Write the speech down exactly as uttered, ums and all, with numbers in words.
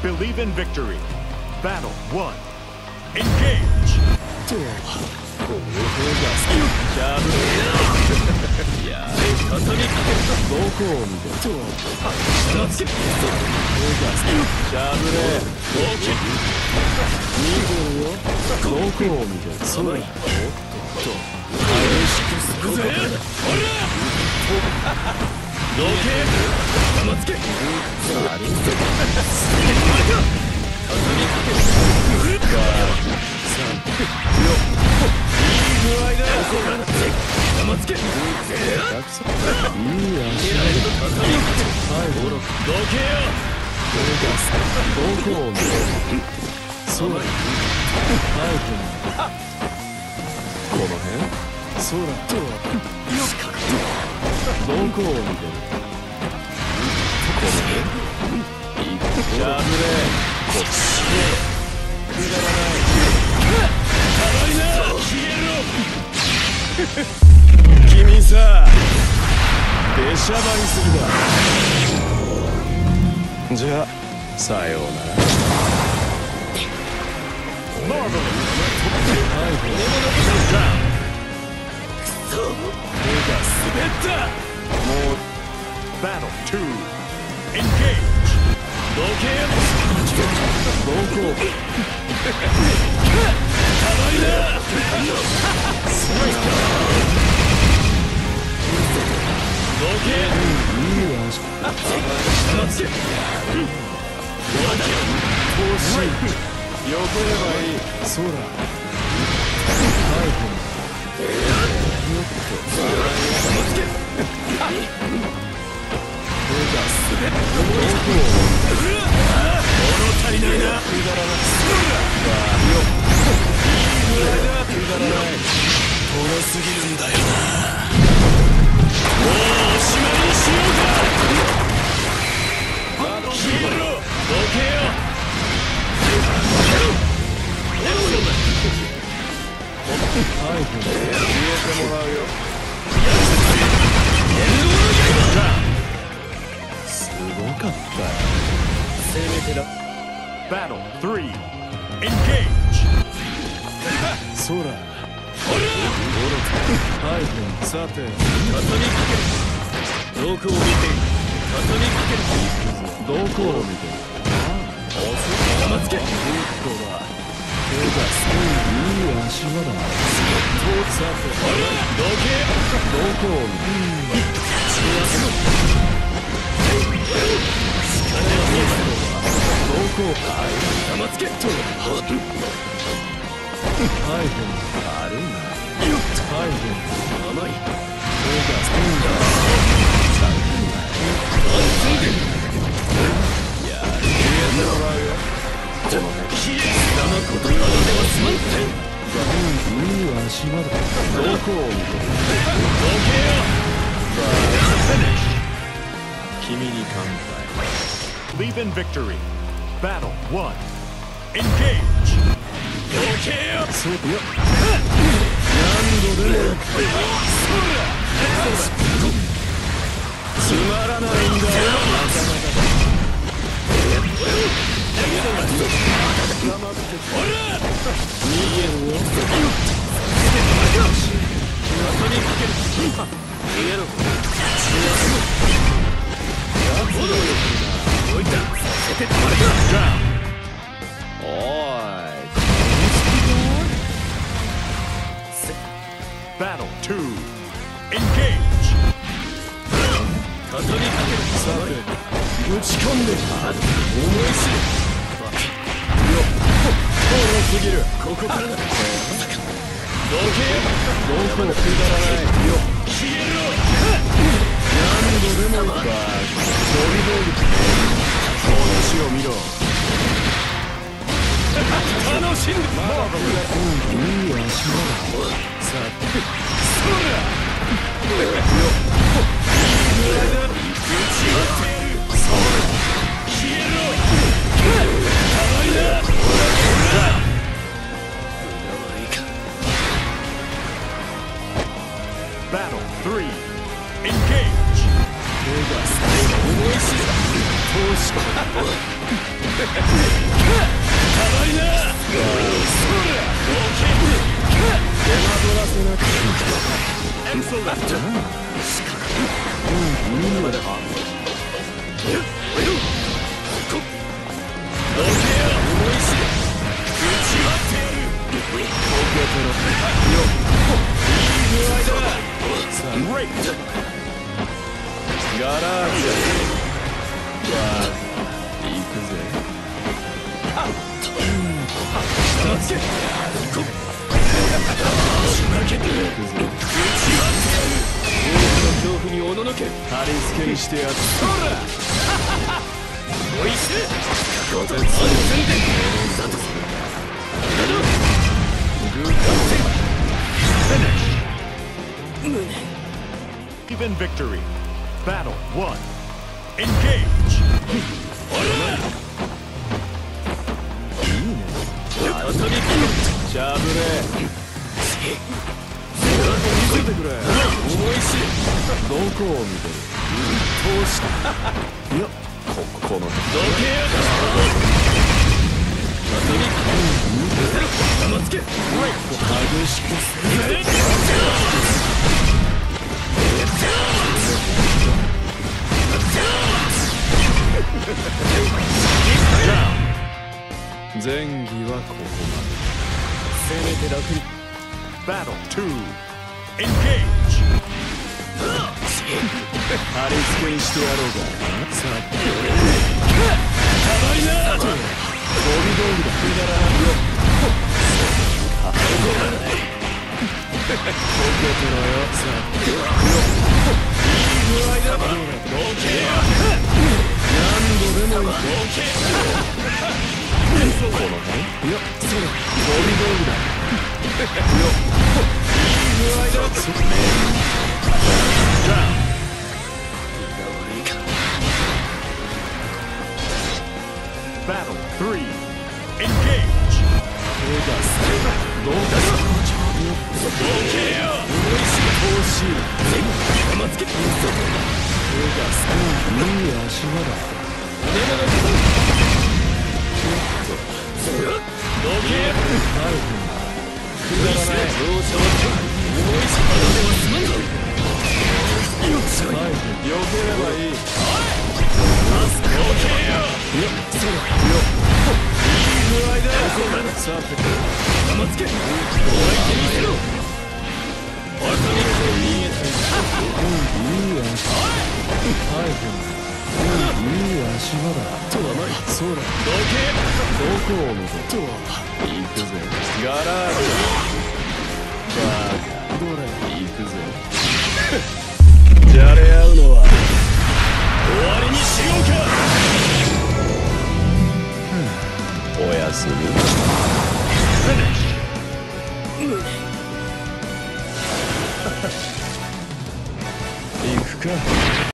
Believe in victory. Battle one. Engage. これがジャブいや畳みかけるとどこを見てと下つけこれがジャブレ大きい見てるよどこを見てるそうだおっと激しくするぜほらどけ玉つけありんせ畳みかけるさんよいい具合だ玉つけいい足はいどけよどこを見るそうだはいこの辺そうだとどこを見てるこの辺いいジャブでこっちくだらない軽いな君さ出しゃばりすぎだじゃあさようならはい骨も残さんかくそ手が滑ったもう Battle two. Engage. どけよどこ甘いなどけいいわ下つけ投資よければいいそうだはいよっと下つけ手が滑るどこ物足りないなくだらないよっいい具合だくだらない遠すぎるんだよなもうおしまいにしようか消えろどけよはい消えてもらうよすごかったよせめてだ Battle three. Engage. そうだはいさて畳みかけるどこを見て畳みかけるどこを見て玉つけどだ手がすごいいい足場ださてどけどこを見て疲れを見えたどこを玉つけとはい悪いなはい甘い手がすごいんだ安全でやるやもらうよこのねきれいなこと言われてはすまんていい足場だどこを見てるどけよ君に乾杯 Believe in victory. Battle one. Engage. どけよそうよ何度でもつまらないんだよほら逃げるよ後にかける逃げろおいたさせて止まれかおい Battle two. Engage. 畳みかけるさて打ち込んで思い知るよっ遠すぎるここからだどけどこもくだらないよ消えろ何度でもバーッ飛び道具この死を見ろ楽しんでまだ僕がいい足場ださあそらよっいい間打ち合ってやるそう消えろ甘いなほら無駄はいいか Battle three. Engage. 手が最後思い知る投資たまりな。そら手間取らせなくてエクソレント。うん、いいまではどけよ、思い知れ。打ち割ってやる。受けてろ。よっ、いい具合だ。さあ、グレイトガラージャ。わあ、行くぜ。あっ下つけ。こっ負けていくぜ。打ち割ってやる。多くの恐怖におののけ。貼り付けにしてやる。そらおいしい。ご絶安全でだとする。グーカー胸。 Even victory. Battle one. Engage. ほらいいね。当たりしゃぶれ。見せてくれ。思いしどこを見てる。通したいやここのどけよ。当たり玉つけ。激しく前儀はここまで。せめて楽に。 Battle two. Engage. 貼り付けにしてやろうか。さあたまりな。飛び道具だ。くだらないよ。は怒らない。受けてろよ。さあいい具合だ。どけよ。何度でもいい。この辺。いやそれ飛び道具だ。よっいい具合だ。 Battle three. Engage. どうだどけよ。惜しい。玉つけ。いい足場だ。どけよ。くだらない。容赦は重いし体では済まんぞ。よっしゃ。よければいい。パスどけよ。よっそれよっいい具合だ。さて玉つけ。お相手にせろ。おい逃げていい足。はいいい足場だ。とはない。そうだ。どけ。どこを見てとは行くぜ。ガラージバーカどれ行くぜ。じゃれ合うのは終わりにしようか。おやすみ。行くか。